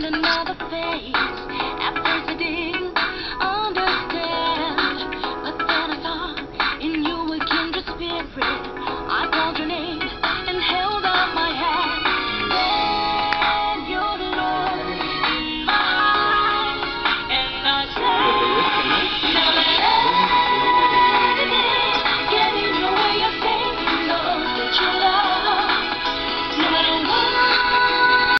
another face. At first I didn't understand, but then I saw in you a kindred spirit.